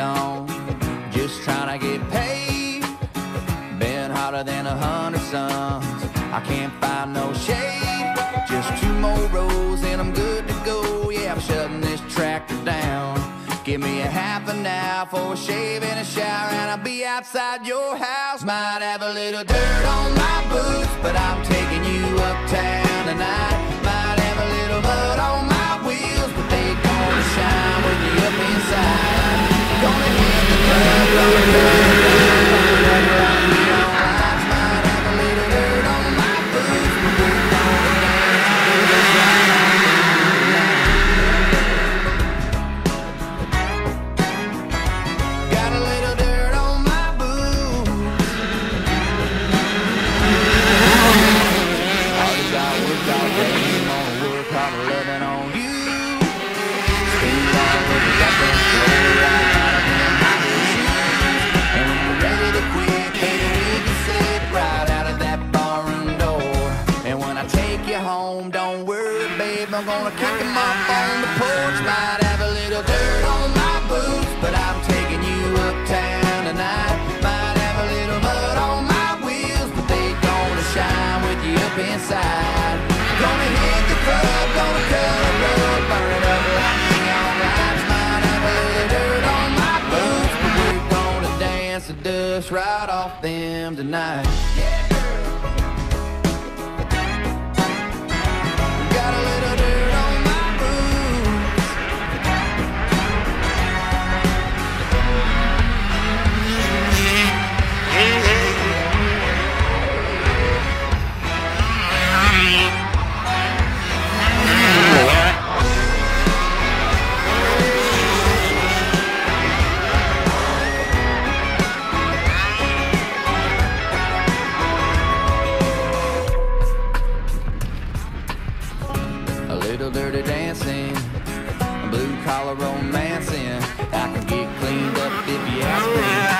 on, just trying to get paid. Been hotter than 100 suns. I can't find no shade. Just 2 more rows and I'm good to go. Yeah, I'm shutting this tractor down. Give me a half an hour for a shave and a shower, and I'll be outside your house. Might have a little dirt on my boots, but I'm taking you uptown tonight. Might have a little mud on my wheels, but they gonna shine when you're up inside. Gonna hit the club, gonna club, might have a little dirt on my boots, but we're gonna dance. Got a little dirt on my boots. All this I work all day, gonna work hard loving on you. Spend it all when you got that flow right out of them high shoes. And when you're ready to quit, baby, we can slip right out of that barroom door. And when I take you home, don't worry, babe, I'm gonna kick 'em up on the porch. Might have a little dirt on my boots, but I'm taking you uptown tonight. Might have a little mud on my wheels, but they gonna shine with you up inside. Gonna hit the club, gonna cut a rug, burn it up like neon lights. Might have a little dirt on my boots, but we're gonna dance the dust right off them tonight. Got a little dirt on my boots. A little dirty dancing, blue collar romancing. I can get cleaned up if you ask me.